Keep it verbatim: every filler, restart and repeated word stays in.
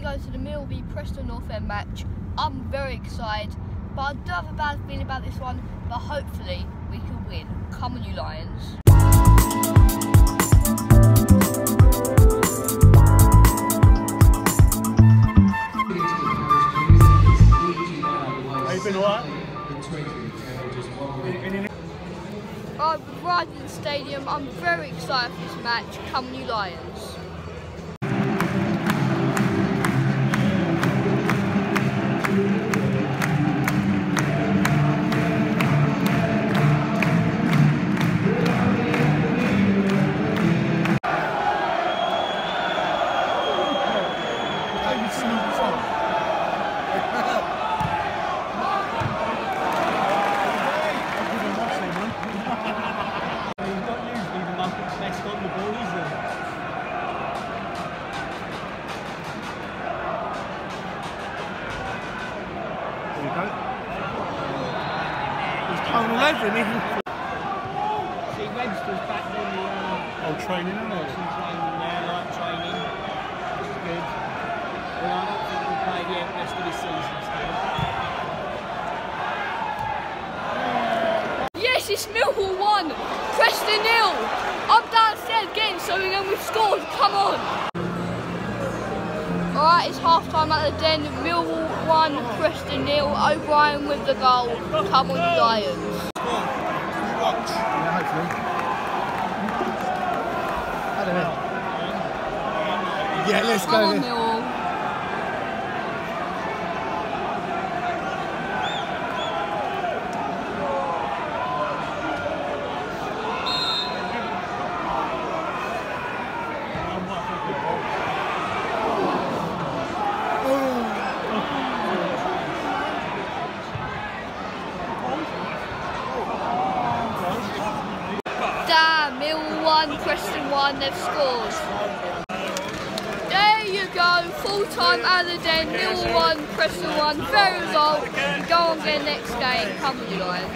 go to the Mill v Preston North End match. I'm very excited, but I do have a bad feeling about this one, but hopefully we can win. Come on, you Lions. Have you been alright? I've arrived in the stadium. I'm very excited for this match. Come on, you Lions. All over him, even. See, Webster's back in the uh, old training, isn't it? Some training there, light training, which is good. But I don't think we'll play the rest of the season still. Yes, it's Millwall one, Preston nil. I'm downstairs getting something and we've scored. Come on. Alright, it's half time at the Den. Millwall one, Preston nil. O'Brien with the goal. Come on, you Lions. Yeah, hopefully. I don't know. Yeah, let's Come go on, then. Millwall. Damn, Millwall one, Preston one, they've scored. There you go, full time at the Den, Millwall one, Preston one, fair result. We go on again next game, come on you Lions.